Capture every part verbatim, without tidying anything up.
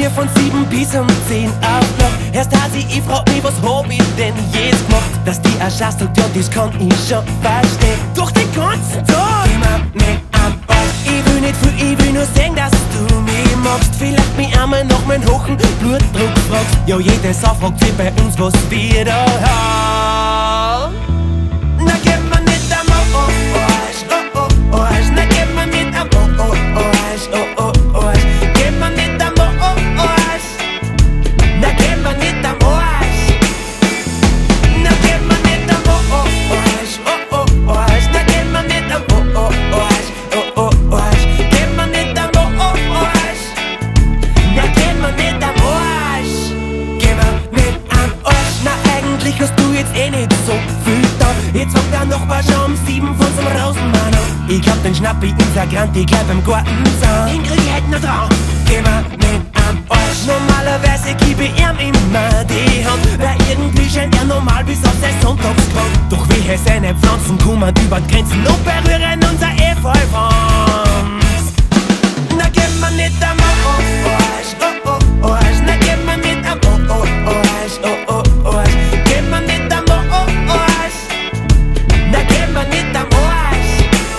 mir von sieben bis um zehn auf noch. Erst Hasi, ich frag mich, was hab ich denn jetzt gemacht? Dass die Adjust und ja, das kann ich schon verstehen. Doch den ganzen Tag immer mit am Arsch. Ich will nicht viel, ich will nur sehen, dass du mich magst. Vielleicht mich einmal nach meinem hohen Blutdruck fragst. Ja, jede Sau fragt sich bei uns, was wir da haben. Na, gib mir nicht am Arsch, oh, oh, Arsch. Na, gib mir nicht am oh, oh, Arsch, oh, oh, Arsch. Gib mir nicht am oh, oh, Arsch. Na, gib mir nicht am Arsch. Na, gib mir nicht am oh, oh, Arsch, oh, oh, Arsch. Na, gib mir nicht am oh, oh, Arsch, oh, oh, Arsch. Gib mir nicht am oh, oh, Arsch. Na, gib mir nicht am Arsch. Gib mir nicht am Arsch. Na, eigentlich hast du jetzt eh nicht so viel da. Jetzt hockt der Nachbar schon um sieben von so einem Rosenmann an. Ich glaub, den Schnappi in der Grand, ich glaub im Garten sein. Den krieg ich halt noch dran. Geh mir nicht am Arsch. Normalerweise gebe ich ihm immer die Hand, weil irgendwie scheint er normal bis auf sein Sonntagskrank. Doch wehe seine Pflanzen kommen über die Grenzen und berühren unser Efeu-Wams. Na, gib mir nicht am Arsch, oh, oh, Arsch. Na, gib mir nicht am oh, oh, Arsch, oh, oh, Arsch. Gib mir nicht am oh, oh, Arsch. Na, gib mir nicht am Arsch.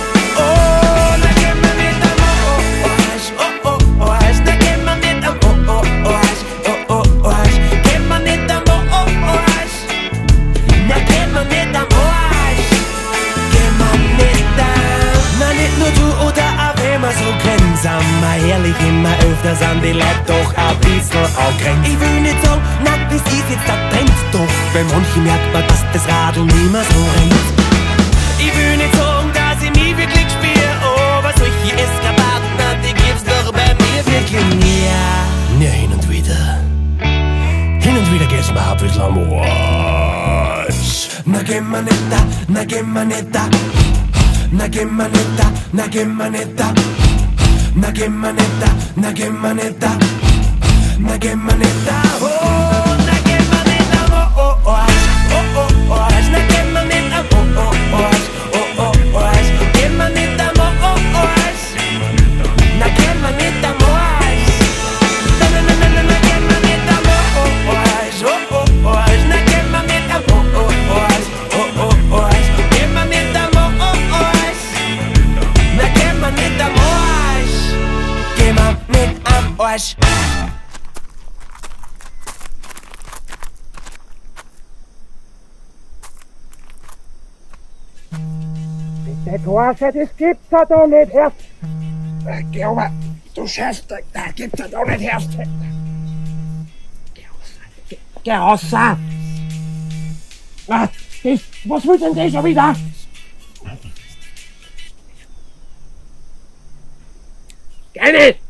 Oh, na, gib mir nicht am oh, oh, Arsch, oh, oh, Arsch. Na, gib mir nicht am oh, oh, Arsch, oh, oh, Arsch. Gib mir nicht am oh, oh, Arsch. Na, gib mir nicht am Arsch. Gib mir nicht am. Na, nicht nur du oder auch immer so grenzen. Mal ehrlich, immer öfter sind die Leute doch ein bisschen angrenzt. Ich will nicht sagen, na, das ist jetzt der Trend. Doch bei manchen merkt man, dass das Radl nicht mehr so rennt. Ich will nicht sagen, dass ich mich wirklich spüre, aber solche Eskapaden, na, die gibt's doch bei mir wirklich mehr. Ja, hin und wieder. Hin und wieder geht's mir ein bisschen am Arsch. Na, geh mir nicht da, na, geh mir nicht da. Na, geh mir nicht da, na, geh mir nicht da. Na, geh mir nicht da, na, geh mir nicht da. Na, geh mir nicht da, oh, na, geh mir nicht da, oh, oh, Arsch, oh, oh, Arsch. Na, geh mir nicht da, oh, oh, Arsch, oh, oh, Arsch. Geh mir nicht da, oh, oh, Arsch. Na, geh mir nicht da, Arsch. Na, na, na, na, na, na, geh mir nicht da, oh, oh, Arsch, oh, oh, Arsch. Na, geh mir nicht da, oh, oh, Arsch, oh, oh, Arsch. Geh mir nicht da, oh, oh, Arsch. Na, geh mir nicht da, Arsch. Geh mir nicht am Arsch. Der Torse, das gibt's ja doch nicht, Herr. Geh aber, du Scheiße, da gibt's ja doch nicht, Herr. Geh raus, geh, geh raus. Ah, das, was will denn der schon wieder? Geh nicht!